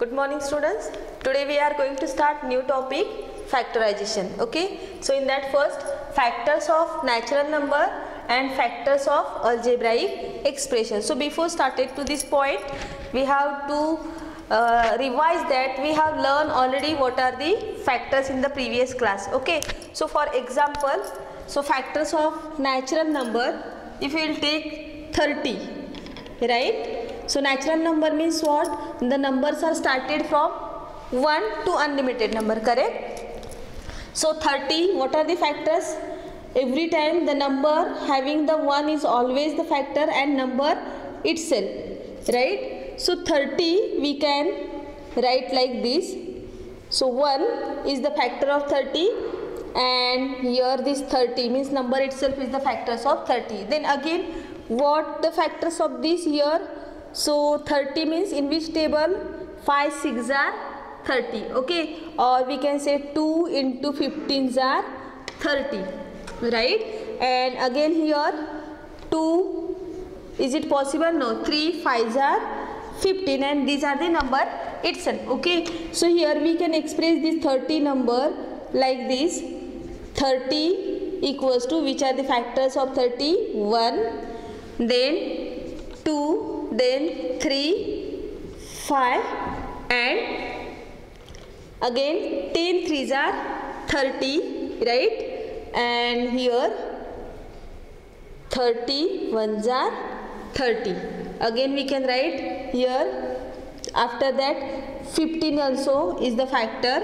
Good morning students. Today we are going to start new topic, factorization. Okay. So in that first, factors of natural number and factors of algebraic expression. So before started to this point, we have to revise that we have learned already what are the factors in the previous class. Okay. So for example, so factors of natural number, if we will take 30, right? So natural number means what? The numbers are started from 1 to unlimited number, correct? So 30, what are the factors? Every time the number having the 1 is always the factor and number itself, right? So 30 we can write like this. So 1 is the factor of 30 and here this 30 means number itself is the factors of 30. Then again, what the factors of this here? So 30 means in which table? 5 6 are 30, okay, or we can say 2 into 15 are 30, right? And again here 2, is it possible? No. 3 5 are 15 and these are the number itself, okay. So here we can express this 30 number like this. 30 equals to, which are the factors of 30? 1, then 2, then 3, 5 and again 10 3s are 30, right? And here 30 1s are 30. Again we can write here, after that 15 also is the factor,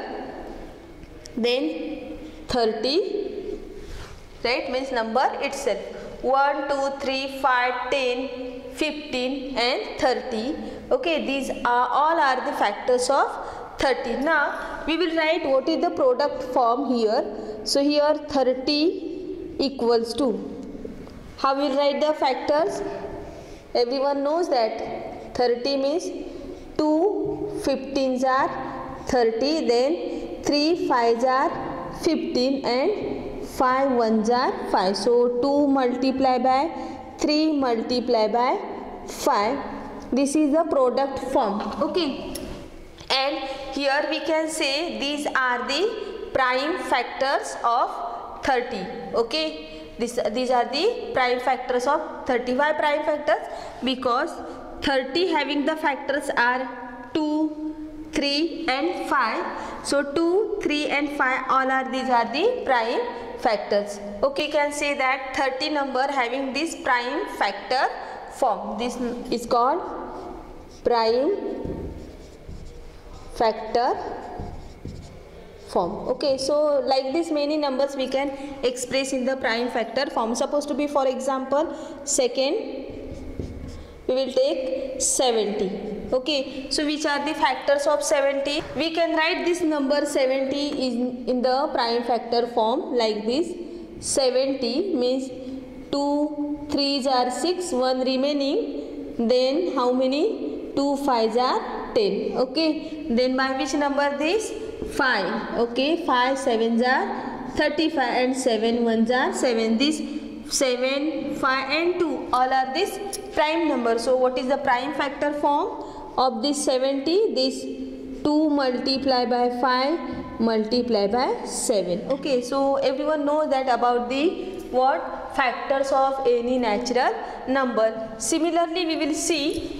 then 30, right, means number itself. 1 2 3 5 10 15 and 30, okay, these are all are the factors of 30. Now we will write what is the product form here. So here 30 equals to, how we will write the factors? Everyone knows that 30 means 2 15s are 30, then 3 5s are 15 and 5 1s are 5. So 2 multiplied by 3 multiplied by 5. This is the product form, okay. And here we can say these are the prime factors of 30, okay. These are the prime factors of 30. Why prime factors? Because 30 having the factors are 2, 3 and 5. So 2, 3 and 5 all are, these are the prime factors, okay. You can say that 30 number having this prime factor form. This is called prime factor form, okay. So like this many numbers we can express in the prime factor form. Supposed to be, for example, second we will take 70, okay. So which are the factors of 70? We can write this number 70 is in the prime factor form like this. 70 means 2 3s are 6, 1 remaining, then how many? 2 5s are 10, okay. Then by which number this? 5, okay. 5 7s are 35 and 7 1s are 7. This 7 5 and 2 all are this prime number. So what is the prime factor form of this 70? This 2 multiplied by 5 multiplied by 7, okay. So everyone knows that about the what? Factors of any natural number. Similarly we will see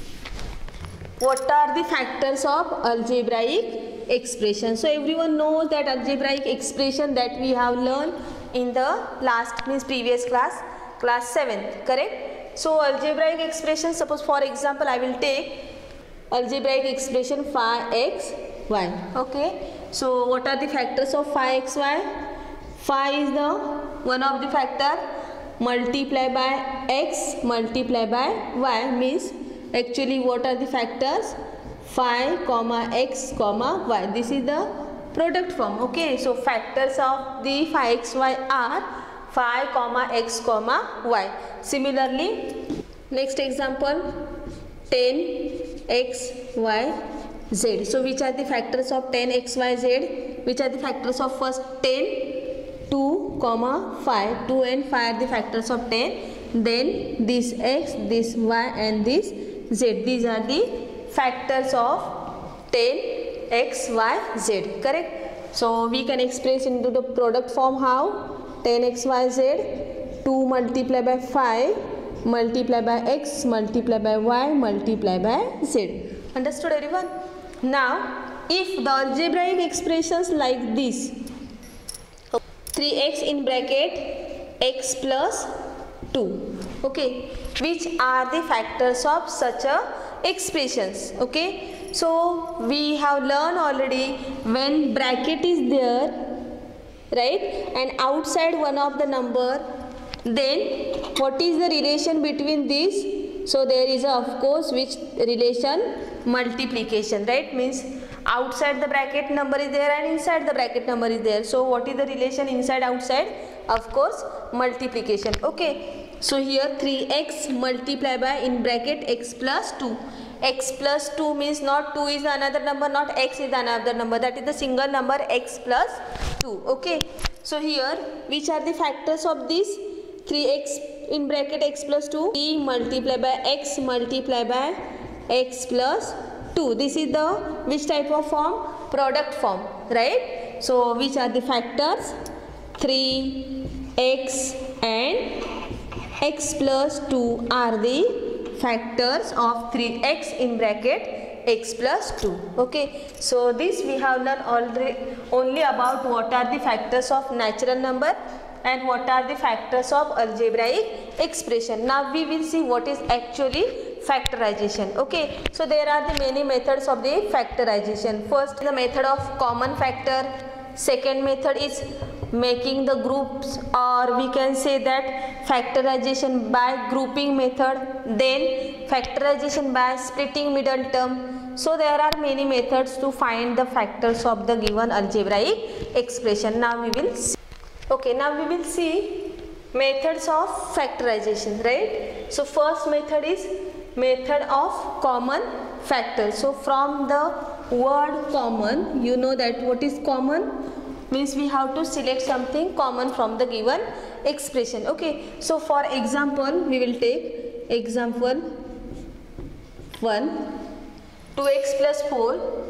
what are the factors of algebraic expression. So everyone knows that algebraic expression that we have learned in the last, means previous class, class 7th, correct? So algebraic expression, suppose for example I will take algebraic expression phi x y, okay. So what are the factors of phi x y? Phi is the one of the factor, multiply by x multiply by y means actually what are the factors? Phi comma x comma y. This is the product form, okay. So factors of the phi x y are phi comma x comma y. Similarly, next example 10 x y z. So which are the factors of 10 x y z? Which are the factors of first 10? 2 comma 5. 2 and 5 are the factors of 10. Then this x, this y and this z. These are the factors of 10xyz, correct? So we can express into the product form how? 10xyz, 2 multiplied by 5 multiplied by x multiplied by y multiplied by z. Understood everyone? Now if the algebraic expressions like this, 3x in bracket x plus 2, okay, which are the factors of such a expressions, okay? So we have learned already, when bracket is there, right, and outside one of the number, then what is the relation between these? So there is of course which relation? Multiplication, right? Means outside the bracket number is there and inside the bracket number is there. So what is the relation inside outside? Of course multiplication, okay? So here 3x multiplied by in bracket x plus 2. X plus 2 means not 2 is another number, not x is another number, that is the single number x plus 2, okay? So here which are the factors of this? 3x in bracket x plus 2, 3 multiplied by x multiplied by x plus 2. This is the which type of form? Product form, right? So which are the factors? 3x and x plus 2 are the factors of 3x in bracket x plus 2, okay? So this we have learned already only about what are the factors of natural number and what are the factors of algebraic expression. Now we will see what is actually factorization, okay? So there are the many methods of the factorization. First, the method of common factor. Second method is making the groups, or we can say that factorization by grouping method. Then factorization by splitting middle term. So there are many methods to find the factors of the given algebraic expression. Now we will see. Okay, now we will see methods of factorization, right? So first method is method of common factor. So from the word common, you know that what is common? Means we have to select something common from the given expression, okay? So for example, we will take example 1, 2x plus 4,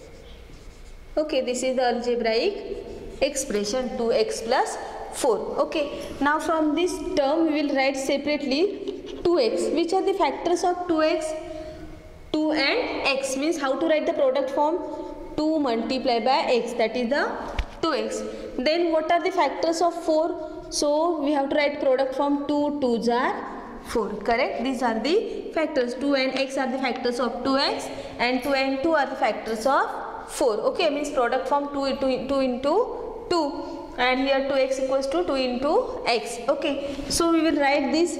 okay, this is the algebraic expression 2x plus 4, okay? Now from this term we will write separately 2x. Which are the factors of 2x? 2 and x, means how to write the product form? 2 multiplied by x, that is the 2x. Then what are the factors of 4? So we have to write product form 2 2s are 4, correct? These are the factors. 2 and x are the factors of 2x and 2 and 2 are the factors of 4, okay? Means product form 2 into 2, and here 2x equals to 2 into x, okay? So we will write this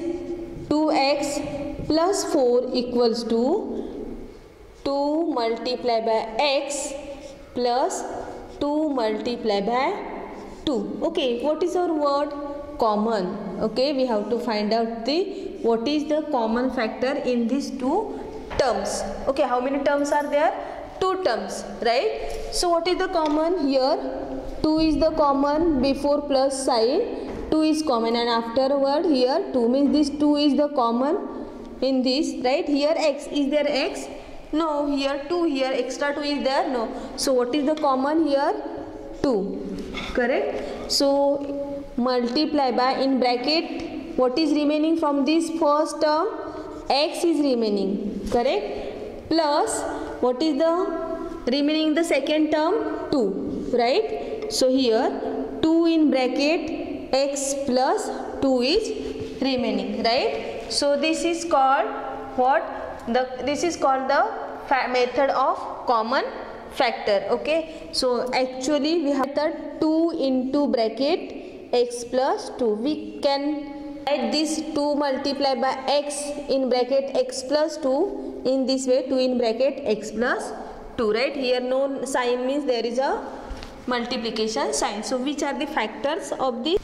2x plus 4 equals to 2 multiplied by x plus 2 multiplied by 2, okay? What is our word? Common, okay? We have to find out what is the common factor in these two terms, okay? How many terms are there? 2 terms, right? So what is the common here? 2 is the common, before plus sign 2 is common, and afterward here 2, means this 2 is the common in this, right? Here x, is there x? No. Here 2, here extra 2 is there? No. So what is the common here? 2, correct? So multiply by, in bracket, what is remaining from this first term? X is remaining, correct? Plus what is the remaining the second term? 2, right? So here 2 in bracket x plus 2 is remaining, right? So this is called what? This is called the method of common factor, okay? So actually we have the 2 into bracket x plus 2. We can write this 2 multiplied by x in bracket x plus 2 in this way, 2 in bracket x plus 2, right? Here no sign, means there is a multiplication sign. So which are the factors of the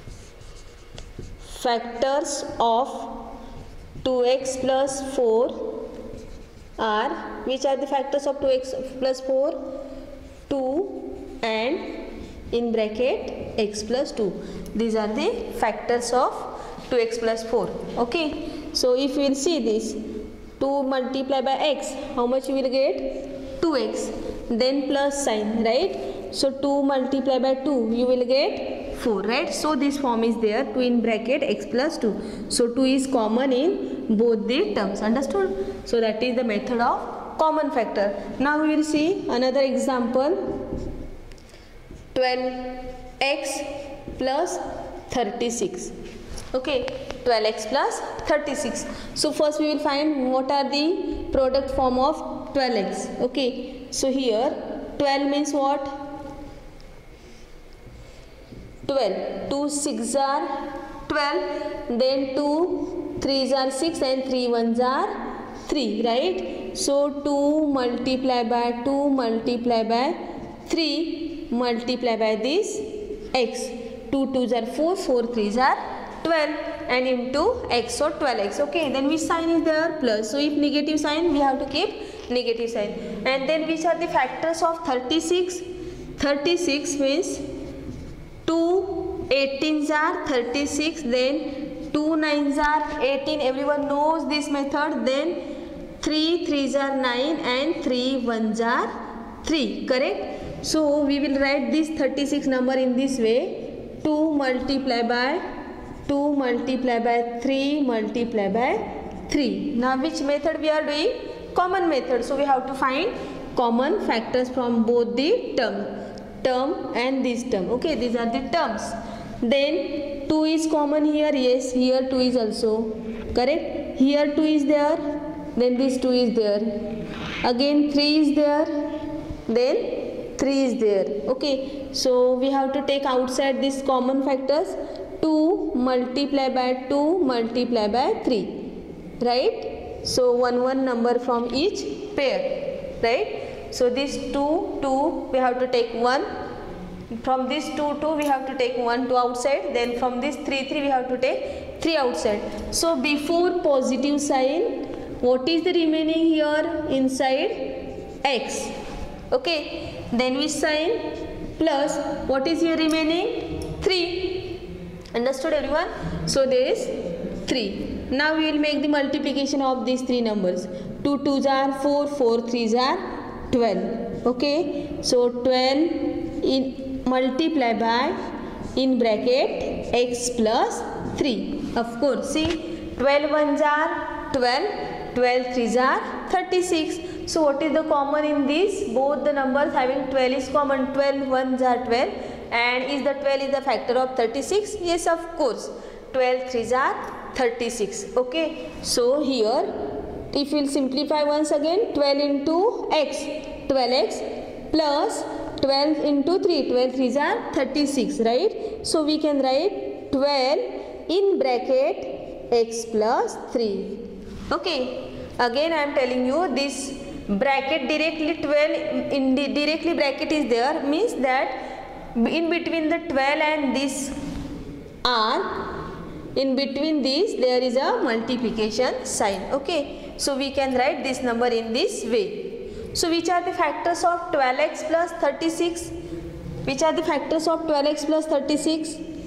factors of 2x plus 4 are, which are the factors of 2x plus 4? 2 and in bracket x plus 2. These are the factors of 2x plus 4, okay? So if we will see this 2 multiplied by x, how much you will get? 2 2x, then plus sign, right? So 2 multiplied by 2, you will get 4, right? So this form is there, 2 in bracket x plus 2. So 2 is common in both the terms, understood? So that is the method of common factor. Now we will see another example. 12x plus 36. Okay, 12x plus 36. So first we will find what are the product form of 12x. Okay, so here 12 means what? 12. 2 6s are 12. Then 2 3s are 6 and 3 1s are 3. Right? So 2 multiplied by 2 multiplied by 3 multiplied by this x. 2 2s are 4. 4 3s are 12 and into x, so 12x. Okay, then which sign is there? Plus. So if negative sign, we have to keep negative sign. And then which are the factors of 36? 36 means 2 18s are 36, then 2 9s are 18. Everyone knows this method. Then 3 3s are 9 and 3 1s are 3. Correct? So we will write this 36 number in this way. 2 multiplied by 2 multiplied by 3 multiplied by 3. Now which method we are doing? Common method. So we have to find common factors from both the term and this term. Okay, these are the terms. Then 2 is common here. Yes, here 2 is also correct. Here 2 is there. Then this 2 is there. Again 3 is there. Then 3 is there. Okay, so we have to take outside these common factors. 2 multiplied by 2 multiplied by 3, right? So 1 number from each pair, right? So this 2 we have to take 1. From this 2 we have to take 1 to outside. Then from this 3 we have to take 3 outside. So before positive sign, what is the remaining here inside? X. Okay. Then which sign? Plus. What is here remaining? 3. Understood everyone? So there is 3. Now we will make the multiplication of these 3 numbers. 2 2s are 4, 4 3s are 12. Okay. So 12 in multiply by in bracket x plus 3. Of course, see 12 1s are 12, 12 3s are 36. So what is the common in these? Both the numbers having 12 is common. 12 1s are 12. And is the 12 is the factor of 36? Yes, of course. 12 3s are 36. Okay. So here, if we will simplify once again, 12 into x, 12x plus 12 into 3, 12 3s are 36, right? So we can write 12 in bracket x plus 3. Okay. Again I am telling you this bracket directly 12 in the directly bracket is there, means that in between the 12 and this r, in between these there is a multiplication sign. Okay, so we can write this number in this way. So which are the factors of 12x plus 36? Which are the factors of 12x plus 36?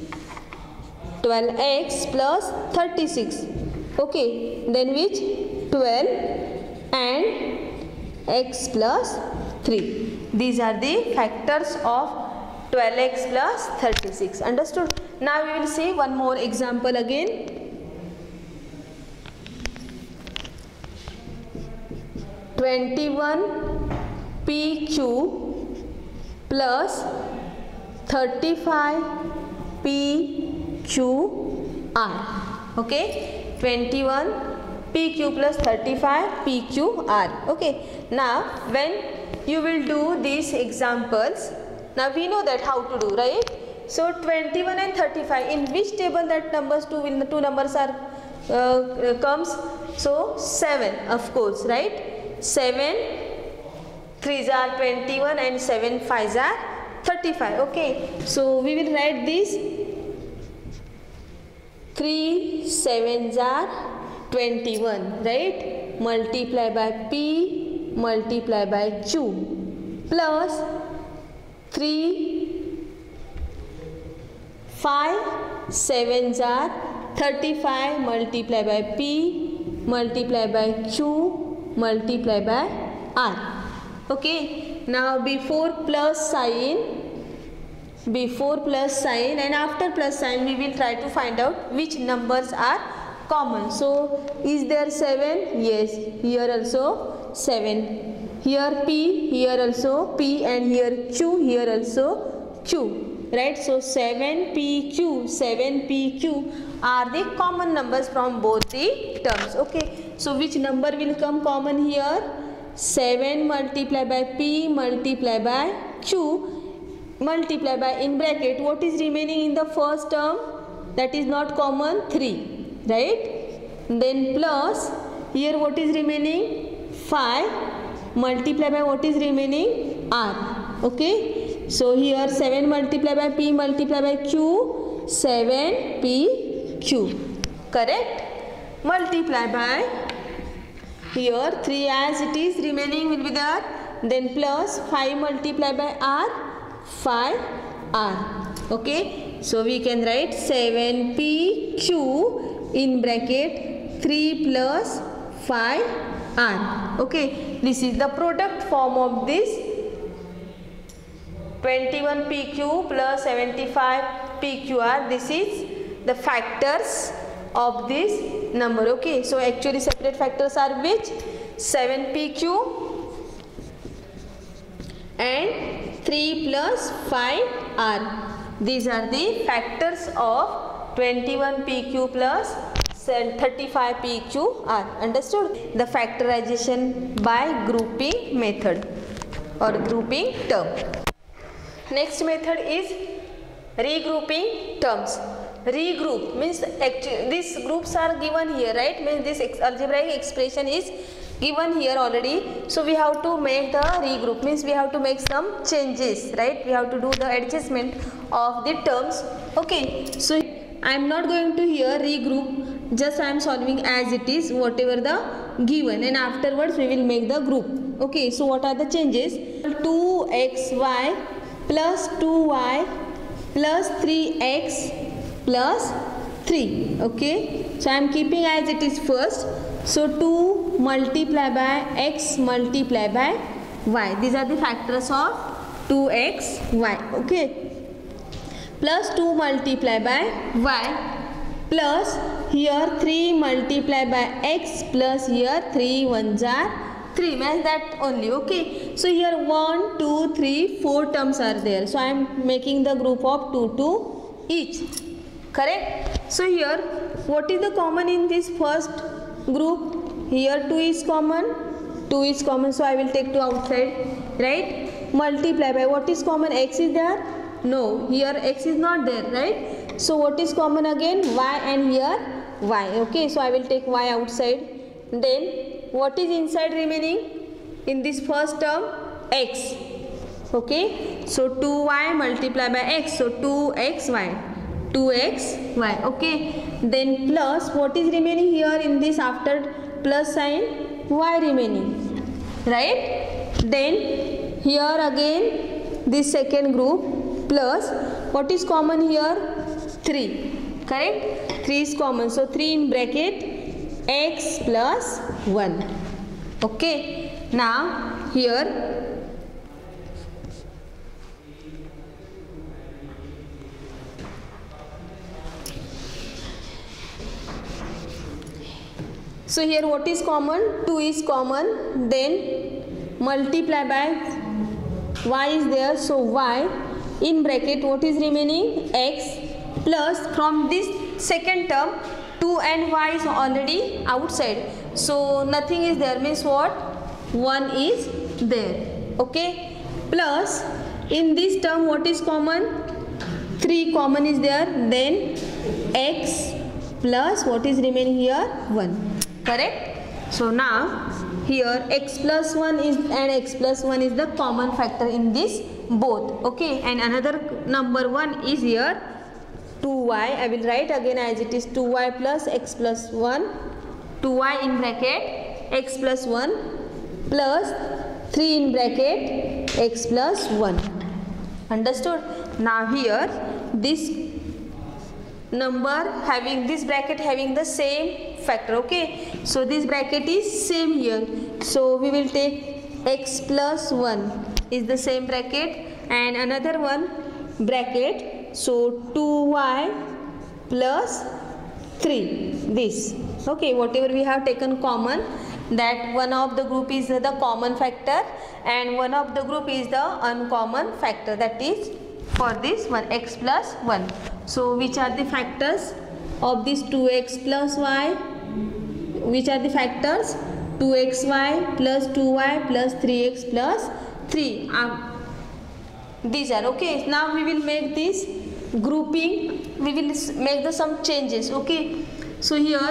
12x plus 36. Okay, then which? 12 and x plus 3. These are the factors of 12x plus 36. Understood? Now we will see one more example again. 21 PQ plus 35 PQR. Okay, 21 PQ plus 35 PQR. Okay, now when you will do these examples, now we know that how to do, right? So 21 and 35, in which table that numbers two numbers are comes? So 7, of course, right? 7 3s are 21 and 7 5s are 35. Okay, so we will write this 3 7s are 21, right? Multiply by P multiply by Q plus 3 5 7s are 35 multiply by P multiply by Q multiply by R. Okay, now before plus sign and after plus sign we will try to find out which numbers are common. So is there 7? Yes, here also 7. Here P, here also P, and here Q, here also Q, right? So 7PQ are the common numbers from both the terms. Okay, so which number will come common here? 7 multiplied by P multiplied by Q multiplied by, in bracket, what is remaining in the first term that is not common? 3, right? Then plus, here what is remaining? 5 multiplied by what is remaining? R. Okay, so here 7 multiplied by P multiplied by Q, 7PQ, correct? Multiply by, here 3 as it is remaining will be there, then plus 5 multiplied by R, 5R. Okay, so we can write 7PQ in bracket 3 plus 5R. Okay, this is the product form of this 21PQ plus 75PQR. This is the factors of this number. Okay, so actually separate factors are which? 7PQ and 3 plus 5R. These are the factors of 21PQ plus 35PQR. Understood? The factorization by grouping method or grouping term. Next method is regrouping terms. Regroup means actually these groups are given here, right? Means this algebraic expression is given here already. So we have to make the regroup, means we have to make some changes, right? We have to do the adjustment of the terms. Okay, so I am not going to here regroup, just I am solving as it is whatever the given, and afterwards we will make the group. Okay, so what are the changes? 2xy plus 2y plus 3x plus 3. Okay, so I am keeping as it is first. So 2 multiplied by x multiplied by y. These are the factors of 2x, y. Okay, plus 2 multiplied by y plus here 3 multiplied by x plus here 3 ones are 3, means that only. Okay, so here 1, 2, 3, 4 terms are there. So I am making the group of 2 to each. Correct? So here what is the common in this first group? Here 2 is common, so I will take 2 outside, right? Multiply by what is common? X is there? No, here x is not there, right? So what is common again? Y, and here y. Okay, so I will take y outside. Then what is inside remaining in this first term? X. Okay, so 2y multiplied by x, so 2xy. Okay, then plus what is remaining here in this after plus sign? Y remaining, right? Then here again this second group plus what is common here? 3, correct? 3 is common, so 3 in bracket x plus 1. Okay, now here so here what is common? 2 is common, then multiply by y is there, so y in bracket what is remaining? X plus from this second term 2 and y is already outside, so nothing is there, means what? 1 is there. Okay, plus in this term what is common? 3 common is there, then x plus what is remaining here? 1. Correct? So now here x plus 1 is and x plus 1 is the common factor in this both. Okay, and another number 1 is here 2y. I will write again as it is 2y plus x plus 1, 2y in bracket x plus 1 plus 3 in bracket x plus 1. Understood? Now here this number having this bracket having the same factor. Okay, so this bracket is same here, so we will take x plus 1 is the same bracket, and another one bracket, so 2y plus 3, this. Okay, whatever we have taken common, that one of the group is the common factor and one of the group is the uncommon factor, that is for this one x plus 1. So which are the factors of this 2x plus y? Which are the factors? 2xy plus 2y plus 3x plus 3. These are okay. Now we will make this grouping, we will make some changes. Okay, so here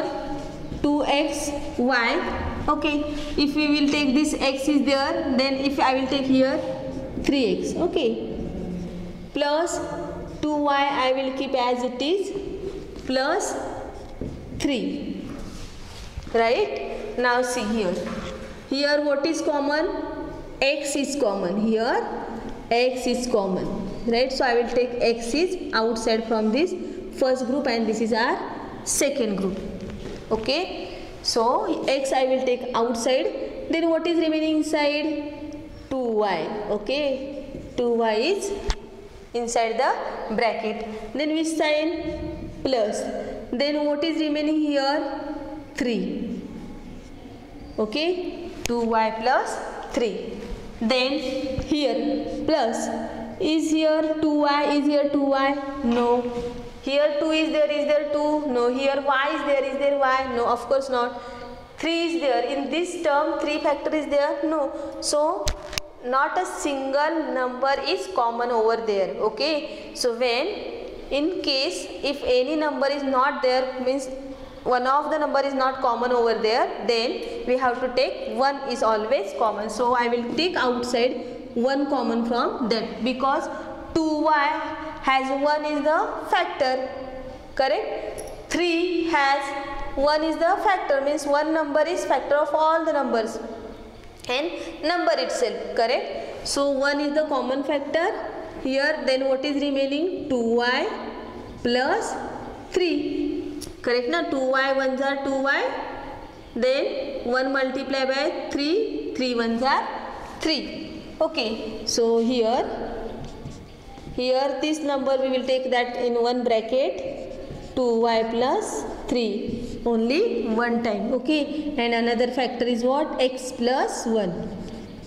2xy, okay, if we will take this x is there, then if I will take here 3x, okay, plus 2y I will keep as it is, plus 3, right? Now see here what is common? X is common, here x is common, right? So I will take x is outside from this first group and this is our second group. Okay, so x I will take outside, then what is remaining inside? 2y, okay, 2y is inside the bracket, then which sign? Plus, then what is remaining here? 3, okay, 2y plus 3, then here plus, is here 2y, is here 2y? No. Here 2 is there 2? No. Here y is there y? No, of course not. 3 is there, in this term 3 factor is there? No. So not a single number is common over there. Okay, so when in case if any number is not there, means one of the number is not common over there, then we have to take 1 is always common. So I will take outside 1 common from that, because 2y has 1 is the factor, correct? 3 has 1 is the factor, means one number is factor of all the numbers and number itself, correct? So 1 is the common factor here, then what is remaining? 2y plus 3, correct na? 2y ones are 2y, then 1 multiplied by 3, 3 ones are 3. Okay, so here this number we will take that in one bracket, 2y plus 3, only one time. Okay, and another factor is what? X plus 1.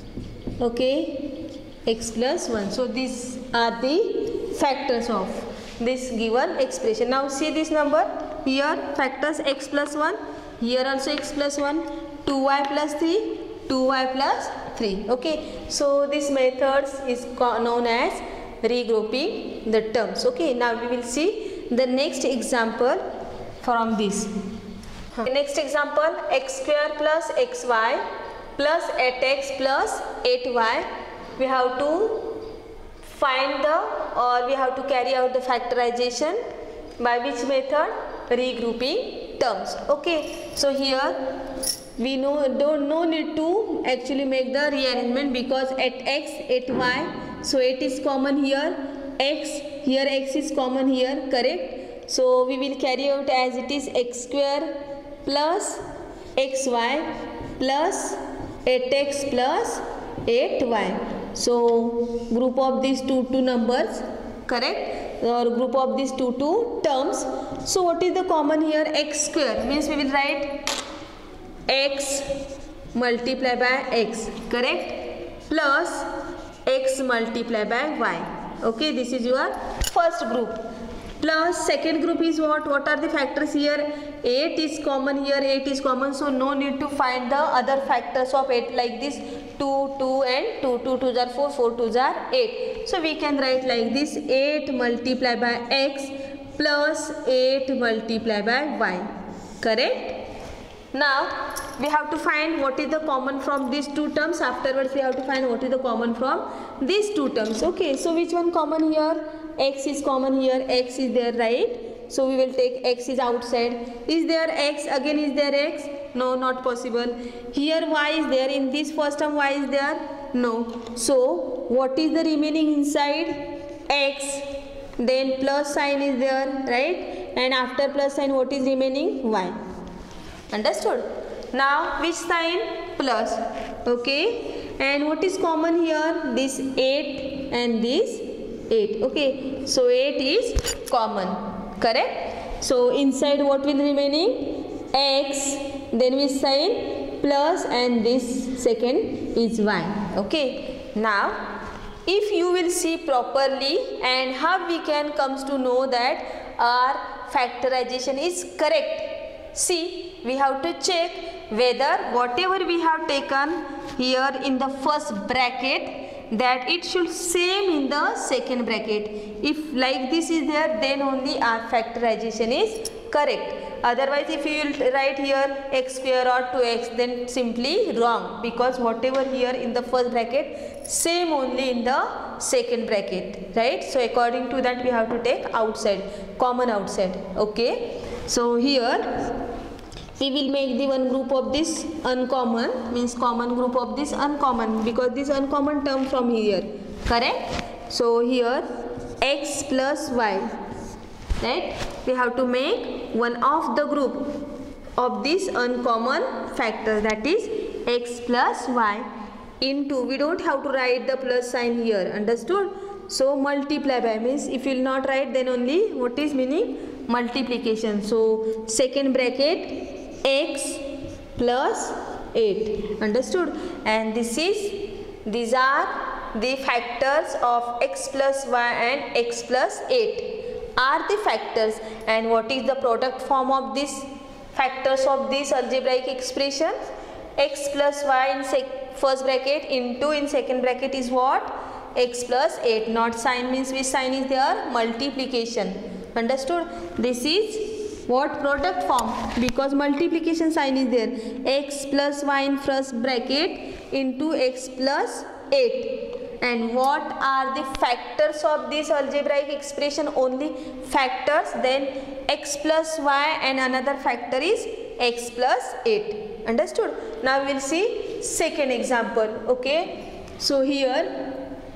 Okay, x plus 1. So these are the factors of this given expression. Now see this number here, factors x plus 1, here also x plus 1, 2y plus 3, 2y plus 3. Okay, so this method is known as regrouping the terms. Okay, now we will see the next example from this. Next example, x square plus xy plus 8x plus 8y. We have to find we have to carry out the factorization by which method? Regrouping terms. Okay, so here we no need to actually make the rearrangement, because at x, at y, so 8 is common here, x, here x is common here, correct? So we will carry out as it is, x square plus xy plus 8x plus 8y. So group of these two numbers, correct, or group of these two terms. So what is the common here? X square means we will write x multiplied by x, correct, plus x multiplied by y. Okay, this is your first group. Plus second group is what are the factors here? 8 is common here, 8 is common, so no need to find the other factors of 8 like this, 2, 2 and 2, 2 2s are 4, 4 2s are 8. So we can write like this, 8 multiplied by x plus 8 multiplied by y, correct? Now we have to find what is the common from these two terms. Afterwards we have to find what is the common from these two terms. Okay, so which one common here? X is common here, x is there, right? So we will take x is outside. Is there x? Again is there x? No, not possible. Here y is there, in this first term y is there? No. So what is the remaining inside? X. Then plus sign is there, right? And after plus sign what is remaining? Y. Understood? Now which sign? Plus. Okay, and what is common here? This 8 and this 8. Okay, so 8 is common, correct? So inside what will remaining? X, then we sign plus, and this second is y. Okay, now if you will see properly, and how we can comes to know that our factorization is correct. See, we have to check whether whatever we have taken here in the first bracket, that it should same in the second bracket. If like this is there, then only our factorization is correct. Otherwise, if you will write here x square or 2x, then simply wrong, because whatever here in the first bracket, same only in the second bracket, right? So according to that, we have to take outside, common outside. Okay, so here we will make the one group of this uncommon, means common group of this uncommon, because this uncommon term from here, correct? So here x plus y, right? We have to make one of the group of this uncommon factor, that is x plus y into, we don't have to write the plus sign here, understood? So multiply by, means if you will not write, then only what is meaning? Multiplication. So second bracket x plus 8, understood? And these are the factors of x plus y and x plus 8 are the factors. And what is the product form of these factors of this algebraic expression? X plus y in first bracket into in second bracket is what? X plus 8. Not sign, means which sign is there? Multiplication, understood? This is what? Product form, because multiplication sign is there. X plus y in first bracket into x plus 8. And what are the factors of this algebraic expression? Only factors. Then x plus y and another factor is x plus 8, understood? Now we will see second example. Okay, so here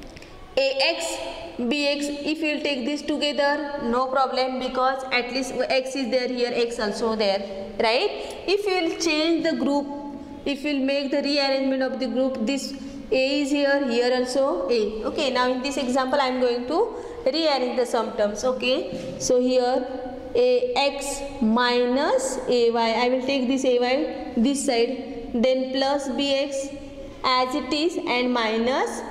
ax bx, if you will take this together, no problem, because at least x is there here, x also there, right? If you will change the group, if you will make the rearrangement of the group, this a is here, here also a. Okay, now in this example I am going to rearrange the sum terms. Okay, so here ax minus ay, I will take this ay this side, then plus bx as it is, and minus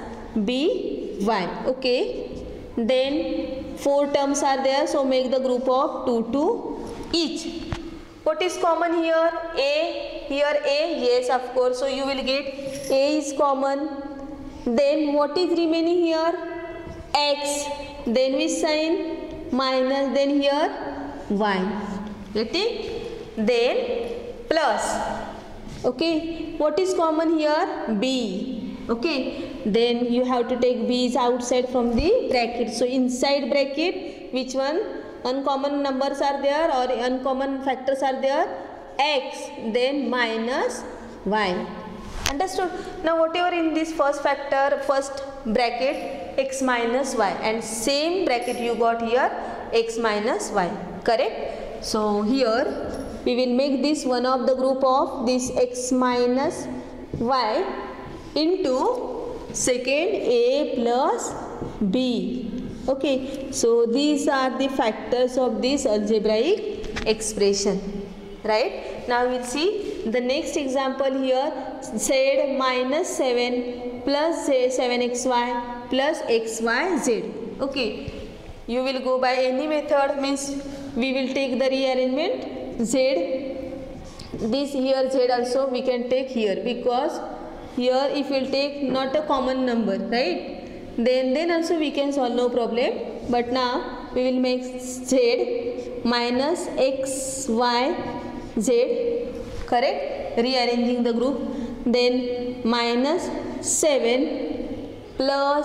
by. Okay, then 4 terms are there, so make the group of 2 to each. What is common here? A, here a, yes of course, so you will get a is common. Then what is remaining here? X, then we sign minus, then here y, getting? Then plus. Okay, what is common here? B. Okay, then you have to take b is outside from the bracket. So inside bracket, which one? Uncommon numbers are there or uncommon factors are there? X, then minus y, understood? Now whatever in this first factor, first bracket, x minus y, and same bracket you got here, x minus y, correct? So here we will make this one of the group of this x minus y into second a plus b. Okay, so these are the factors of this algebraic expression, right? Now we'll see the next example here. Z minus 7 plus 7xy plus xyz. Okay, you will go by any method, means we will take the rearrangement z, this here z also we can take here, because here if we will take not a common number, right? Then also we can solve, no problem. But now we will make z minus x y z, correct? Rearranging the group. Then minus 7 plus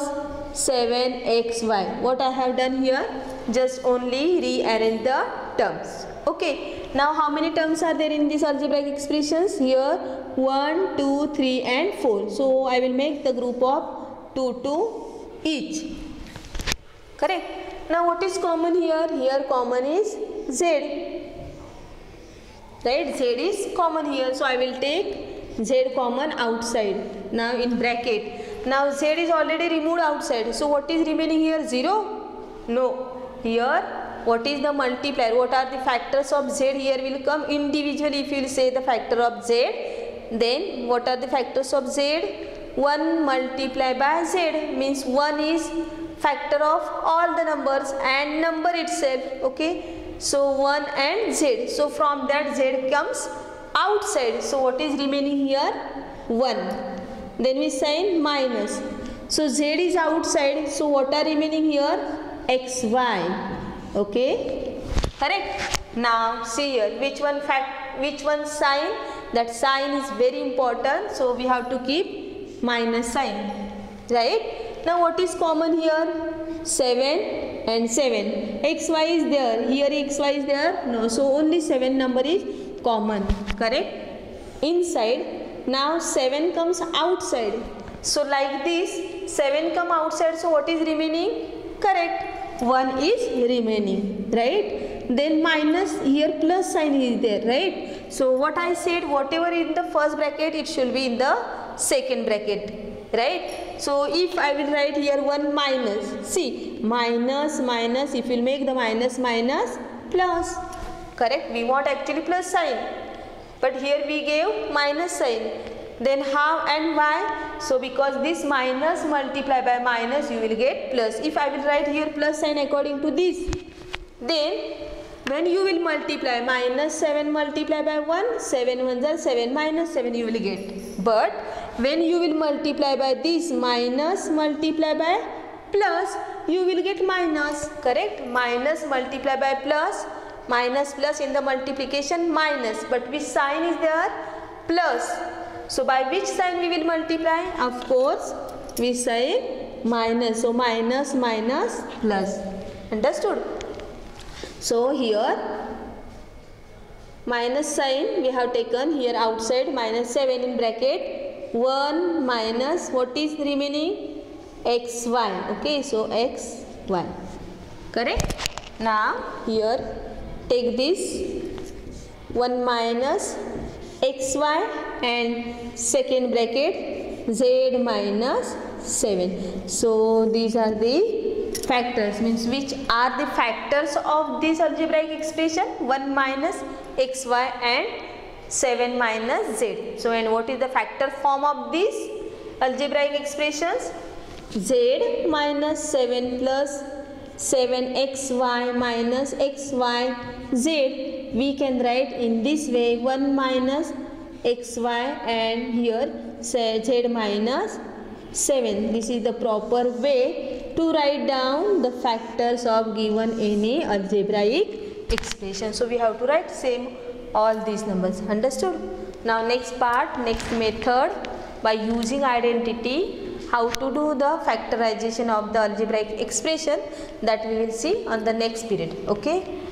7xy. What I have done here? Just only rearrange the terms. Okay. Now how many terms are there in these algebraic expressions? Here 1, 2, 3 and 4. So I will make the group of 2 to each, correct? Now what is common here? Here common is z, right? Z is common here, so I will take Z common outside. Now in bracket. Now Z is already removed outside. So what is remaining here? 0? No. Here what is the multiplier? What are the factors of Z? Here will come individually. If you will say the factor of Z, then what are the factors of Z? 1 multiplied by Z means 1 is factor of all the numbers and number itself. Okay. So 1 and Z. So from that Z comes outside. So what is remaining here? 1. Then we sign minus. So Z is outside. So what are remaining here? XY. Okay. Correct. Now see here which one sign. That sign is very important. So we have to keep minus sign. Right. Now what is common here? 7 and 7. XY is there. Here XY is there. No. So only 7 number is common. Correct. Inside. Now 7 comes outside. So like this 7 come outside. So what is remaining? Correct. 1 is remaining. Right. Then minus, here plus sign is there. Right. So what I said, whatever in the first bracket, it should be in the second bracket. Right. So if I will write here 1 minus, see minus minus, if we will make the minus minus plus. Correct. We want actually plus sign, but here we gave minus sign. Then how and why? So because this minus multiply by minus, you will get plus. If I will write here plus sign according to this, then when you will multiply minus 7 multiply by 1, 7 ones are 7 minus 7 you will get. But when you will multiply by this minus multiply by plus, you will get minus. Correct. Minus multiply by plus, minus plus in the multiplication minus, but which sign is there? Plus. So by which sign we will multiply? Of course we sign minus. So minus minus plus. Understood? So here minus sign we have taken here outside, minus 7 in bracket, 1 minus what is remaining? XY. Okay, so XY. Correct. Now here take this 1 minus XY and second bracket Z minus 7. So these are the factors, means which are the factors of this algebraic expression? 1 minus XY and 7 minus Z. So and what is the factor form of these algebraic expressions? Z minus 7 plus 7XY minus XYZ. We can write in this way 1 minus XY and here Z minus 7. This is the proper way to write down the factors of given any algebraic expression. So we have to write same all these numbers. Understood? Now next part, next method, by using identity, how to do the factorization of the algebraic expression, that we will see on the next period. Okay.